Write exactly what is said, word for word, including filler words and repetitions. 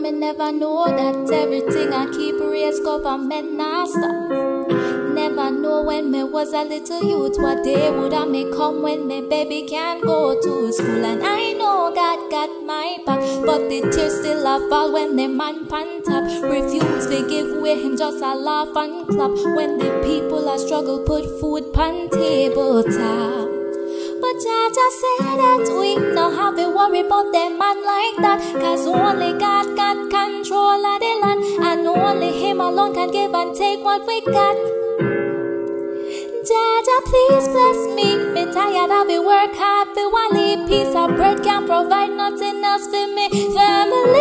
me never know that everything I keep raised government not stop. Never know when me was a little youth what day would I may come when me baby can go to school. And I know God got my back, but the tears still a fall when the man pan top. Refuse to give way, him just a laugh and clap when the people a struggle put food pan table top. But I just say that we no have to worry about them man like that, cause only God got control of the land, and only him alone can give and take what we got. Jaja, please bless me. Me tired of it, work hard for one piece of bread, can't provide nothing else for me family.